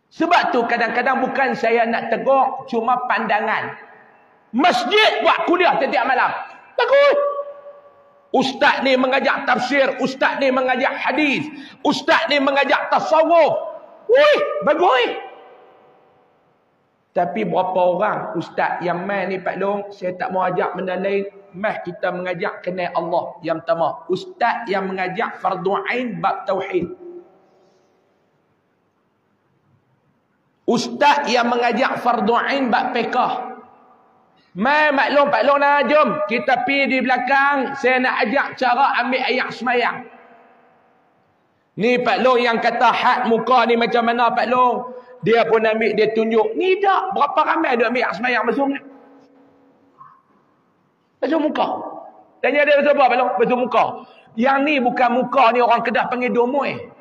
Sebab tu kadang-kadang bukan saya nak tegur, cuma pandangan. Masjid buat kuliah setiap malam. Bagus. Ustaz ni mengajak tafsir, ustaz ni mengajak hadis, ustaz ni mengajak tasawuf. Wih, bagus. Tapi berapa orang ustaz yang mai ni Pak Long, saya tak mau ajak benda lain. Mai kita mengajak kenal Allah yang pertama. Ustaz yang mengajak fardu ain bab tauhid. Ustaz yang mengajak fardu ain bab fiqh. Mai maklum Pak Long nak jom kita pergi di belakang, saya nak ajak cara ambil ayat semayang. Ni Pak Long yang kata had muka ni macam mana Pak Long? Dia pun ambil, dia tunjuk. Ni tak berapa ramai dia ambil ayat semayang masuk ni. Masuk muka. Tanya dia betul apa Pak Long? Masuk muka. Yang ni bukan muka ni orang Kedah panggil domoy.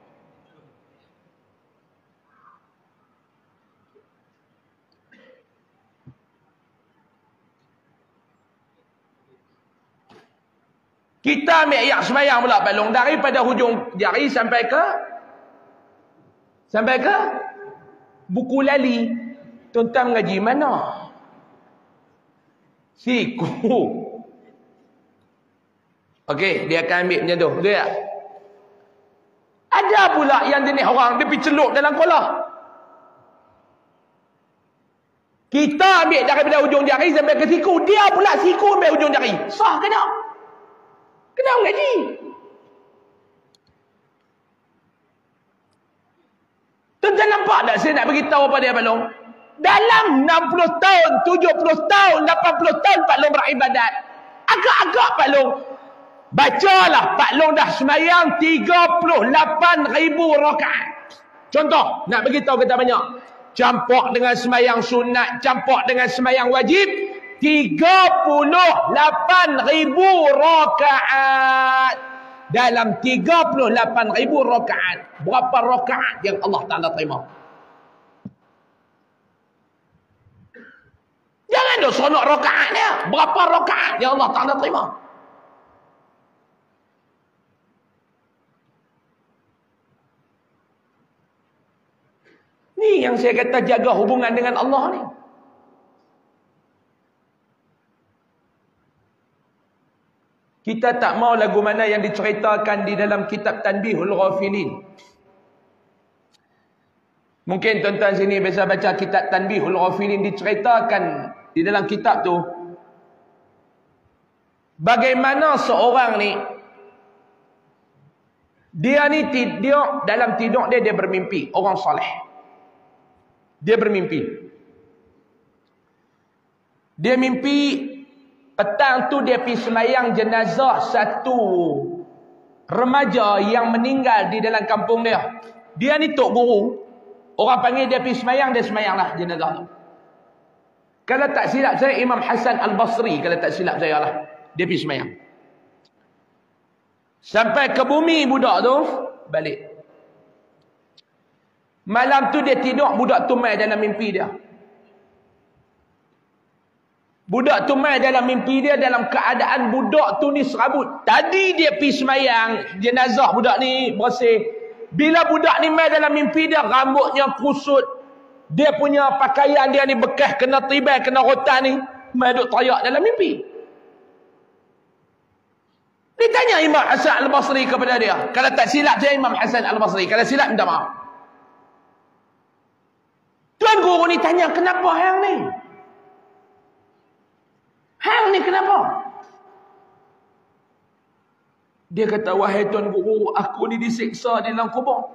Kita ambil ayat semayang pula Pak Long. Daripada hujung jari sampai ke buku lali. Tuan-tuan mengaji mana? Siku. Okey, dia akan ambil macam tu. Betul tak? Ada pula yang jenis orang, dia pergi celup dalam kolah. Kita ambil daripada hujung jari sampai ke siku. Dia pula siku ambil hujung jari. Sah ke tak? Kena mengaji. Tuan-tuan nampak tak saya nak beritahu pada Pak Long? Dalam 60 tahun, 70 tahun, 80 tahun Pak Long beribadat. Agak-agak Pak Long. Bacalah Pak Long dah semayang 38,000 rakaat. Contoh, nak beritahu kita banyak. Campak dengan semayang sunat, campak dengan semayang wajib. 38,000 rakaat. Dalam 38,000 rakaat, berapa rakaat yang Allah Ta'ala terima? Jangan dah seronok rakaat dia. Berapa rakaat yang Allah Ta'ala terima? Ni yang saya kata jaga hubungan dengan Allah ni. Kita tak mau lagu mana yang diceritakan di dalam kitab Tanbihul Ghafilin. Mungkin tuan-tuan sini biasa baca kitab Tanbihul Ghafilin, diceritakan di dalam kitab tu bagaimana seorang ni dia dalam tidur dia bermimpi, orang soleh. Dia bermimpi. Dia mimpi petang tu dia pergi semayang jenazah satu remaja yang meninggal di dalam kampung dia. Dia ni tok guru. Orang panggil dia pergi semayang, dia semayanglah jenazah tu. Kalau tak silap saya, Imam Hasan Al-Basri, kalau tak silap saya lah, dia pergi semayang. Sampai ke bumi budak tu, balik. Malam tu dia tidur, budak tu mai dalam mimpi dia. Budak tu mai dalam mimpi dia dalam keadaan budak tu ni serabut. Tadi dia pergi semayang, jenazah budak ni bersih. Bila budak ni mai dalam mimpi dia, rambutnya kusut. Dia punya pakaian dia ni bekas kena tibai, kena rotan ni. Mai duk teriak dalam mimpi. Ditanya Imam Hasan Al-Basri kepada dia. Kalau tak silap saya Imam Hasan Al-Basri. Kalau silap minta maaf. Tuan guru ni tanya, kenapa hang ni? Hang ni kenapa? Dia kata, wahai tuan guru, aku ni disiksa di dalam kubur.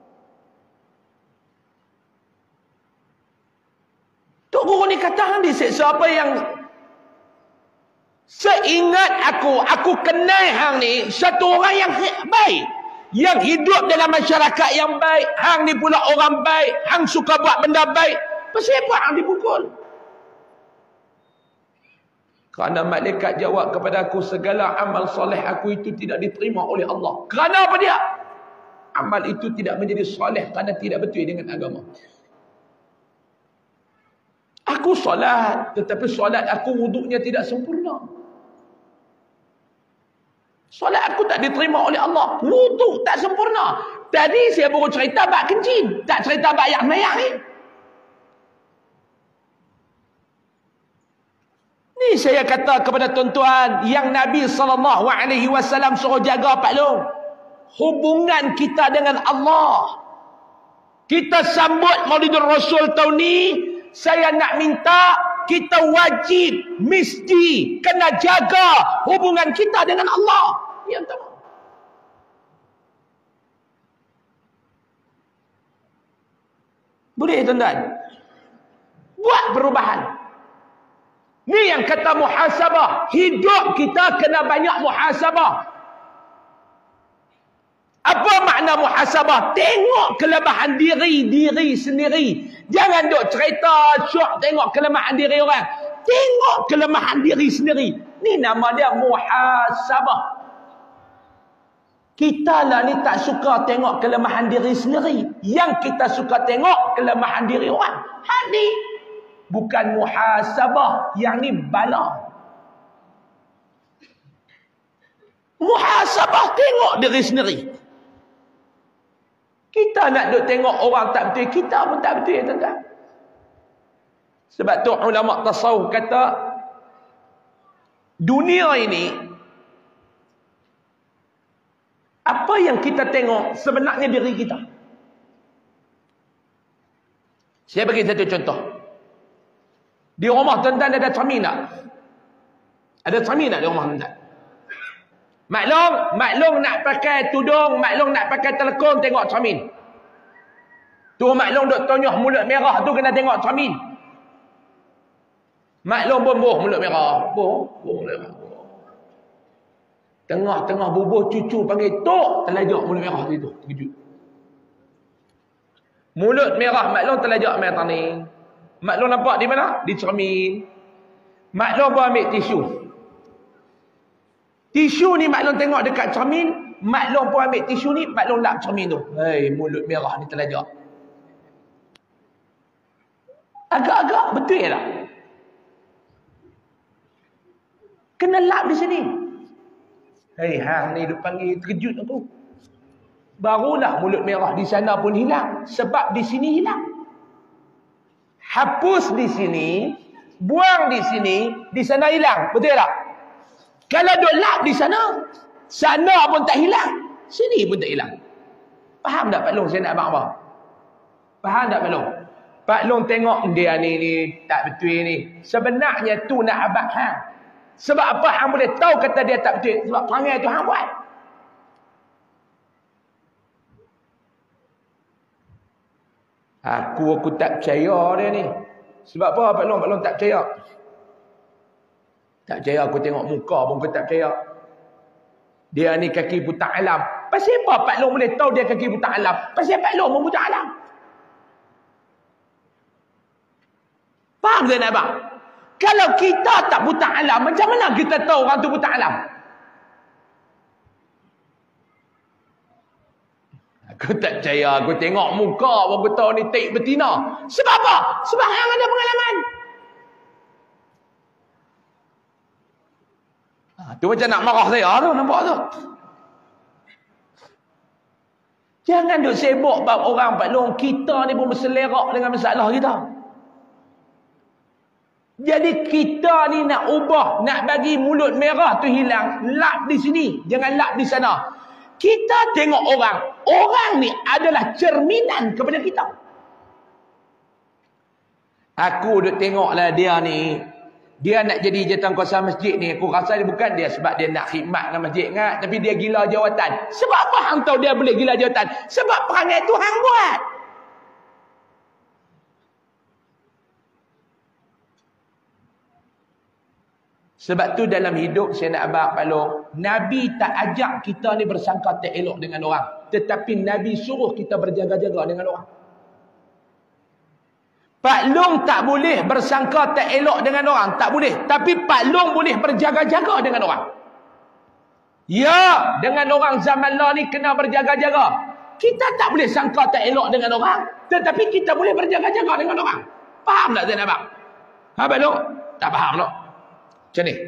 Tok guru ni kata, hang disiksa apa yang... Seingat aku kenal hang ni satu orang yang baik, yang hidup dalam masyarakat yang baik. Hang ni pula orang baik, hang suka buat benda baik. Pasal apa hang dipukul? Kerana malaikat jawab kepada aku, segala amal soleh aku itu tidak diterima oleh Allah. Kerana apa dia? Amal itu tidak menjadi soleh kerana tidak betul dengan agama. Aku solat, tetapi solat aku wuduknya tidak sempurna. Solat aku tak diterima oleh Allah. Wuduk tak sempurna. Tadi saya baru cerita bab kencing, tak cerita bab yang mayang ni. Ni saya kata kepada tuan-tuan, yang Nabi SAW suruh jaga Pak Long, hubungan kita dengan Allah. Kita sambut Maulidul Rasul tahun ni, saya nak minta kita wajib, mesti kena jaga hubungan kita dengan Allah. Yang pertama. Boleh tuan-tuan? Buat perubahan. Ni yang kata muhasabah. Hidup kita kena banyak muhasabah. Apa makna muhasabah? Tengok kelemahan diri sendiri. Jangan duk cerita syok tengok kelemahan diri orang. Tengok kelemahan diri sendiri. Ni nama dia muhasabah. Kita lah ni tak suka tengok kelemahan diri sendiri. Yang kita suka tengok kelemahan diri orang. Ni bukan muhasabah. Yang ni bala. Muhasabah tengok diri sendiri. Kita nak duk tengok orang tak betul, kita pun tak betul, tuan-tuan. Sebab tu ulama tasawuf kata, dunia ini, apa yang kita tengok sebenarnya diri kita. Saya bagi satu contoh. Di rumah tuan-tuan ada cermin tak? Ada cermin tak di rumah tuan-tuan? Maklum nak pakai tudung, maklum nak pakai telekong, tengok cermin. Tu maklum duk tonyoh mulut merah tu kena tengok cermin. Maklum bubuh mulut merah. Bubuh mulut merah. Tengah-tengah bubuh cucu panggil tok, terlajak mulut merah tu. Terkejut. Mulut merah maklum terlajak main taning. Maklum nampak di mana? Di cermin. Maklum pun ambil tisu. Tisu ni maklum tengok dekat cermin, maklum pun ambil tisu ni, maklum lap cermin tu. Hei, mulut merah ni terlajak. Agak-agak betul tak? Kena lap di sini. Hei, hang ni dia panggil terkejut aku. Barulah mulut merah di sana pun hilang. Sebab di sini hilang. Hapus di sini, buang di sini, di sana hilang. Betul tak? Kalau duk lap di sana, sana pun tak hilang, sini pun tak hilang. Faham tak Pak Long saya nak abang apa? Faham tak Pak Long? Pak Long tengok dia ni tak betul ni. Sebenarnya tu nak abang hang. Sebab apa hang boleh tahu kata dia tak betul? Sebab perangai tu hang buat. Aku tak percaya dia ni. Sebab apa Pak Long? Pak Long tak percaya. Tak percaya, aku tengok muka pun aku tak percaya. Dia ni kaki buta alam. Pasal apa Pak Long boleh tahu dia kaki buta alam? Pasal Pak Long pun buta alam. Faham tak nak abang? Kalau kita tak buta alam, macam mana kita tahu orang tu buta alam? Aku tak percaya, aku tengok muka pun aku tahu ni taik betina. Sebab apa? Sebab hang ada pengalaman. Tu macam nak marah saya tu, nampak tu. Jangan duk sibuk bab orang Pak Long. Kita ni pun berselerak dengan masalah kita. Jadi kita ni nak ubah, nak bagi mulut merah tu hilang. Lap di sini, jangan lap di sana. Kita tengok orang. Orang ni adalah cerminan kepada kita. Aku duk tengoklah dia ni. Dia nak jadi jawatankuasa masjid ni. Aku rasa dia bukan dia sebab dia nak khidmat dengan masjid ingat. Tapi dia gila jawatan. Sebab apa hang tahu dia boleh gila jawatan? Sebab perangai tu hang buat. Sebab tu dalam hidup saya nak abang Pak Long. Nabi tak ajak kita ni bersangka tak elok dengan orang. Tetapi Nabi suruh kita berjaga-jaga dengan orang. Pak Long tak boleh bersangka tak elok dengan orang. Tak boleh. Tapi Pak Long boleh berjaga-jaga dengan orang. Ya, dengan orang zaman lah ni kena berjaga-jaga. Kita tak boleh sangka tak elok dengan orang. Tetapi kita boleh berjaga-jaga dengan orang. Faham tak Zainab abang? Pak Long? Tak faham tak? Macam ni.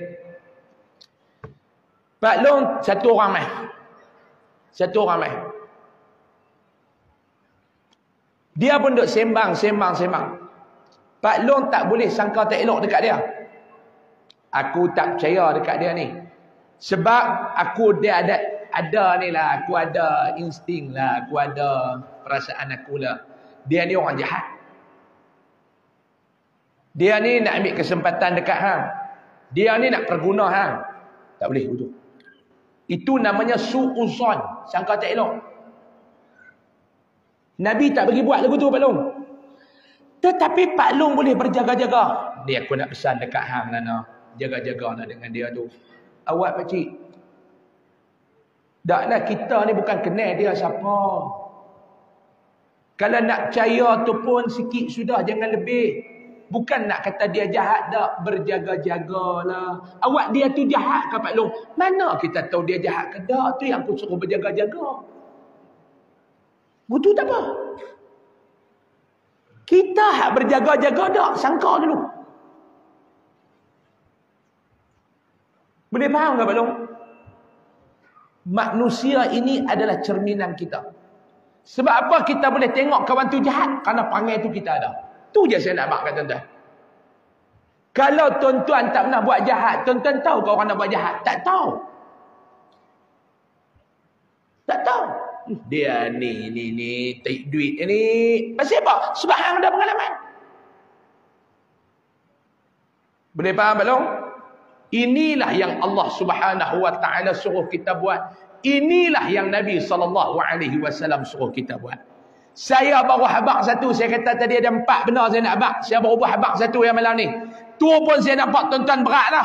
Pak Long satu orang mai. Satu orang mai. Dia pun duk sembang. Pak Long tak boleh sangka tak elok dekat dia. Aku tak percaya dekat dia ni. Sebab dia ada ni lah. Aku ada insting lah. Aku ada perasaan aku lah. Dia ni orang jahat. Dia ni nak ambil kesempatan dekat hang. Dia ni nak perguna hang. Tak boleh betul. Itu namanya su'uzon. Sangka tak elok. Nabi tak bagi buat lagu tu Pak Long. Tetapi Pak Long boleh berjaga-jaga. Ni aku nak pesan dekat hang Nana. Jaga-jaga lah dengan dia tu. Awak pakcik. Taklah kita ni bukan kenal dia siapa. Kalau nak percaya tu pun sikit sudah, jangan lebih. Bukan nak kata dia jahat tak, berjaga-jagalah. Awak dia tu jahat ke Pak Long? Mana kita tahu dia jahat ke tak? Tu yang aku suruh berjaga-jaga. Betul tak apa? Kita hak berjaga-jaga tak, sangka dulu. Boleh faham tak Pak Long? Manusia ini adalah cerminan kita. Sebab apa kita boleh tengok kawan tu jahat? Kerana perangai tu kita ada. Tu je saya nak bakar tuan-tuan. Kalau tuan-tuan tak pernah buat jahat, tuan-tuan tahu ke orang nak buat jahat? Tak tahu. Tak tahu. Dia ni take duit ni. Pasal apa? Sebab hang ada pengalaman. Boleh faham Pak Long? Inilah yang Allah Subhanahu wa taala suruh kita buat. Inilah yang Nabi SAW suruh kita buat. Saya baru habaq satu. Saya kata tadi ada 4 benar saya nak habaq. Saya baru buat habaq satu yang malam ni. Tu pun saya nampak tuan-tuan berat lah.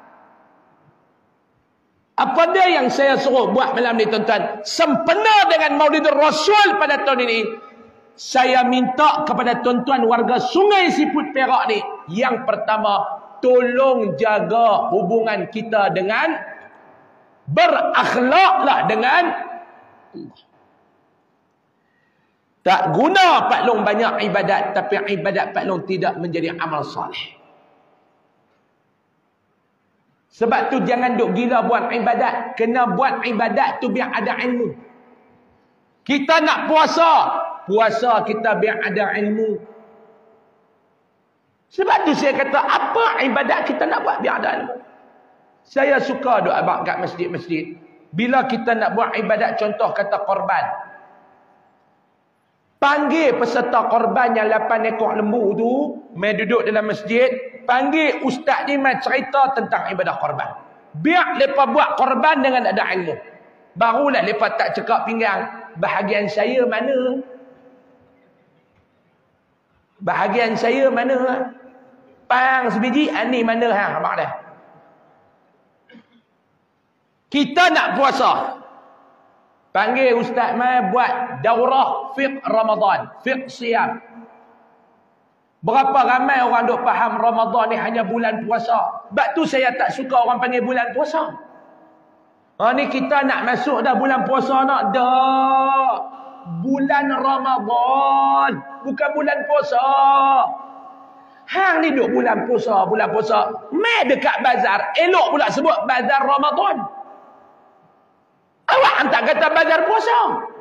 Apa dia yang saya suruh buat malam ni tuan-tuan? Sempena dengan Maulidur Rasul pada tahun ini. Saya minta kepada tuan-tuan warga Sungai Siput Perak ni. Yang pertama, tolong jaga hubungan kita dengan, berakhlaklah dengan Allah. Tak guna Pak Long banyak ibadat, tapi ibadat Pak Long tidak menjadi amal soleh. Sebab tu jangan duk gila buat ibadat. Kena buat ibadat tu biar ada ilmu. Kita nak puasa. Puasa kita biar ada ilmu. Sebab tu saya kata, apa ibadat kita nak buat biar ada ilmu. Saya suka duk abang kat masjid-masjid. Bila kita nak buat ibadat, contoh kata korban. Panggil peserta korban yang 8 ekor lembu tu, mai duduk dalam masjid, panggil ustaz ni mai cerita tentang ibadah korban. Biar mereka buat korban dengan ada ilmu. Barulah mereka tak cekak pinggang, bahagian saya mana? Bahagian saya mana? Pang sebiji, ni mana hang? Abang dah. Kita nak puasa. Panggil ustaz mai buat daurah fiqh Ramadan, fiqh siam. Berapa ramai orang duk faham Ramadan ni hanya bulan puasa. Sebab tu saya tak suka orang panggil bulan puasa. Ni kita nak masuk dah bulan puasa nak dah. Bulan Ramadan, bukan bulan puasa. Hang ni duk bulan puasa, bulan puasa. Mai dekat bazar, elok pula sebut bazar Ramadan. Awak hantar kata bazar puasa.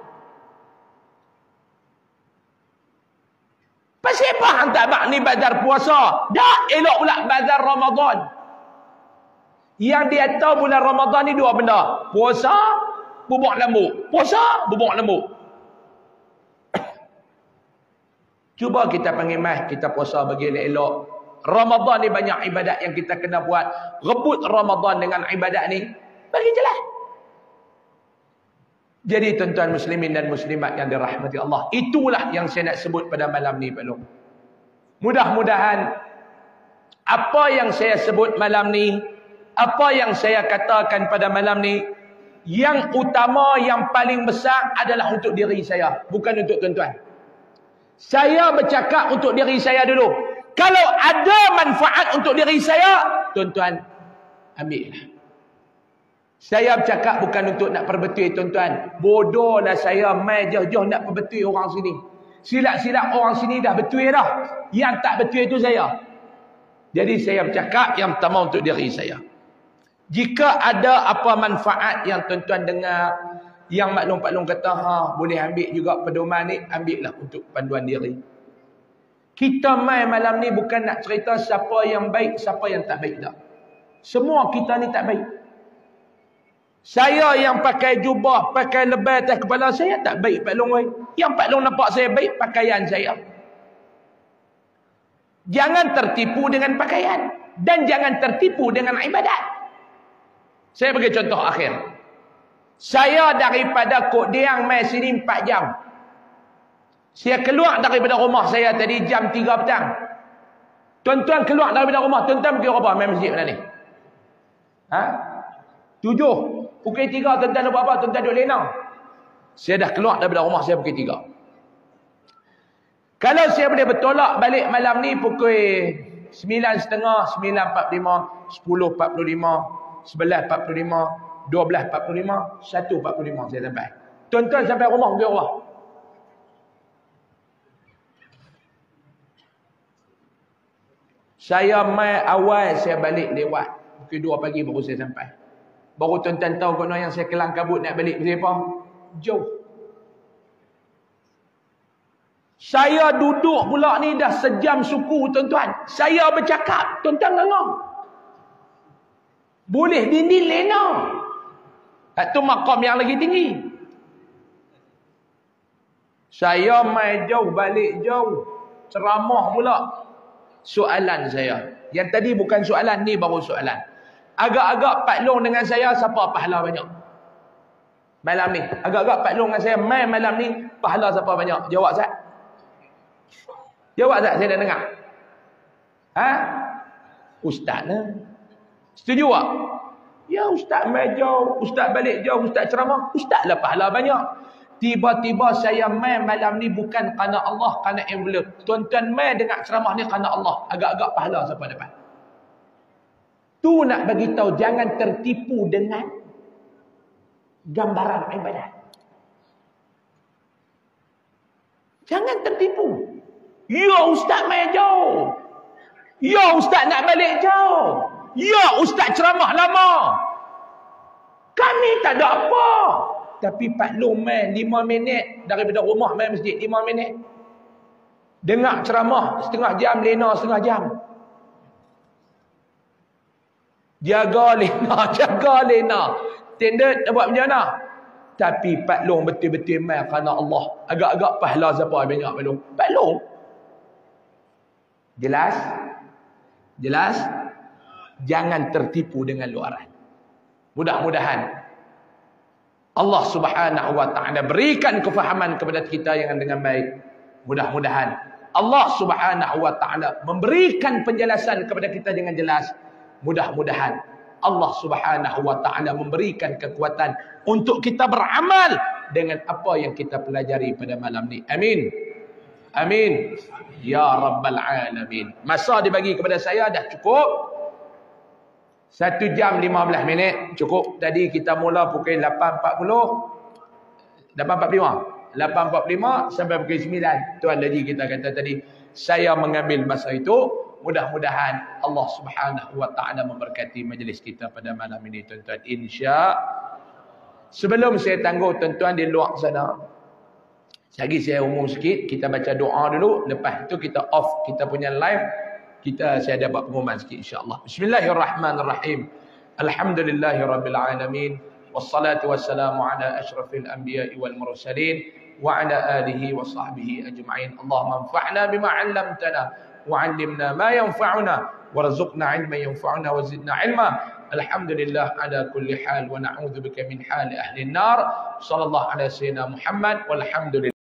Pasal apa hantar bak ni bazar puasa? Dah elok pula bazar Ramadan. Yang dia tahu bulan Ramadan ni 2 benda. Puasa, bubuk lembu. Puasa, bubuk lembu. Cuba kita panggil mai, kita puasa bagi elok. Ramadan ni banyak ibadat yang kita kena buat. Rebut Ramadan dengan ibadat ni, bagi jelas. Jadi tuan-tuan muslimin dan muslimat yang dirahmati Allah, itulah yang saya nak sebut pada malam ni Pak Long. Mudah-mudahan apa yang saya sebut malam ni, apa yang saya katakan pada malam ni, yang utama, yang paling besar adalah untuk diri saya, bukan untuk tuan-tuan. Saya bercakap untuk diri saya dulu. Kalau ada manfaat untuk diri saya, tuan-tuan ambillah. Saya bercakap bukan untuk nak perbetul tuan-tuan. Bodohlah saya mai jauh-jauh nak perbetul orang sini. Silap-silap orang sini dah betul dah. Yang tak betul itu saya. Jadi saya bercakap yang pertama untuk diri saya. Jika ada apa manfaat yang tuan-tuan dengar, Yang maklum-maklum kata, boleh ambil juga pedoman ni, ambillah untuk panduan diri. Kita mai malam ni bukan nak cerita siapa yang baik, siapa yang tak baik tak. Semua kita ni tak baik. Saya yang pakai jubah, pakai lebay atas kepala saya tak baik Pak Long. Yang Pak Long nampak saya baik, pakaian saya. Jangan tertipu dengan pakaian. Dan jangan tertipu dengan ibadat. Saya bagi contoh akhir. Saya daripada Kok Diang mai sini 4 jam. Saya keluar daripada rumah saya tadi jam 3 petang. Tuan-tuan keluar daripada rumah. Tuan-tuan pergi apa? Main masjid mana ni? 7. Pukul 3 tuan-tuan buat apa? Tuan-tuan duduk lena. Saya dah keluar daripada rumah saya pukul 3. Kalau saya boleh bertolak balik malam ni pukul 9.30, 9.45, 10.45, 11.45, 12.45, 1.45 saya sampai. Tuan-tuan sampai rumah pergi rumah. Saya mai awal, saya balik lewat. Pukul 2 pagi baru saya sampai. Baru tuan-tuan tahu kono yang saya kelang kabut nak balik pasal apa? Jauh. Saya duduk pula ni dah sejam suku tuan-tuan. Saya bercakap, tuan-tuan ngangong. Boleh dinding lena. Itu makam yang lagi tinggi. Saya mai jauh, balik jauh. Ceramah pula. Soalan saya. Yang tadi bukan soalan, ni baru soalan. Agak-agak Pak Long dengan saya, siapa pahala banyak? Malam ni. Agak-agak Pak Long dengan saya, mai malam ni, pahala siapa banyak? Jawab Zat. Jawab Zat, saya dah dengar. Ustaz lah. Setuju tak? Ya ustaz mai jauh, ustaz balik jauh, ustaz ceramah. Ustaz lah pahala banyak. Tiba-tiba saya mai malam ni bukan kerana Allah, kerana envelope. Tuan-tuan mai dengar ceramah ni kerana Allah. Agak-agak pahala siapa dapat? Tu nak bagi tahu jangan tertipu dengan gambaran ibadat. Jangan tertipu. Ya ustaz mai jauh. Ya ustaz nak balik jauh. Ya ustaz ceramah lama. Kami tak ada apa. Tapi Pak Long mai 5 minit daripada rumah mai masjid 5 minit. Dengar ceramah setengah jam, lena setengah jam. Jaga lena. Tender tak buat macam mana? Tapi Pak Long betul-betul mai kerana Allah. Agak-agak pahala siapa banyak Pak Long? Pak Long. Jelas? Jelas? Jangan tertipu dengan luaran. Mudah-mudahan Allah Subhanahu wa ta'ala berikan kefahaman kepada kita yang dengan baik. Mudah-mudahan Allah Subhanahu wa ta'ala memberikan penjelasan kepada kita dengan jelas. Mudah-mudahan Allah Subhanahu wa ta'ala memberikan kekuatan untuk kita beramal dengan apa yang kita pelajari pada malam ni. Amin. Amin. Ya Rabbal Alamin. Masa dibagi kepada saya dah cukup. 1 jam 15 minit cukup. Tadi kita mula pukul 8.45 sampai pukul 9. Tuan Haji kita kata tadi, saya mengambil masa itu. Mudah-mudahan Allah Subhanahu wa ta'ala memberkati majlis kita pada malam ini tuan-tuan. Sebelum saya tangguh tuan-tuan di luar sana, lagi saya umum sikit, kita baca doa dulu. Lepas itu kita off kita punya live. Saya ada buat pengumuman sikit insya-Allah. Bismillahirrahmanirrahim. Alhamdulillahirabbil alamin wassalatu wassalamu ala asyrafil anbiya'i wal mursalin wa ala alihi wa sahbihi ajma'in. Allahumma anfa'na bima 'allamtana wa 'allimna ma yanfa'una warzuqna 'ilman yanfa'una wa zidna 'ilma. Alhamdulillah ala kulli hal wa na'udzubika min hali ahli an-nar. Sallallahu ala sayyidina Muhammad walhamdulillah.